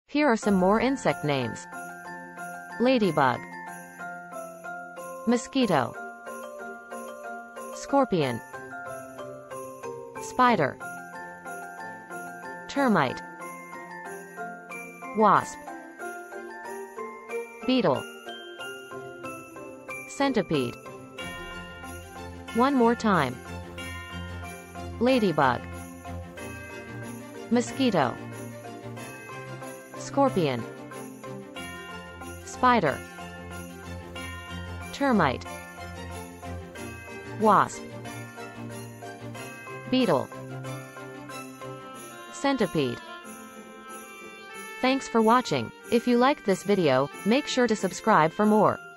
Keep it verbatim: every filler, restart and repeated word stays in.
Here are some more insect names. Ladybug, mosquito, scorpion, spider, termite, wasp, beetle, centipede. One more time. Ladybug, mosquito, scorpion, spider, termite, wasp, beetle, centipede. Thanks for watching. If you liked this video, make sure to subscribe for more.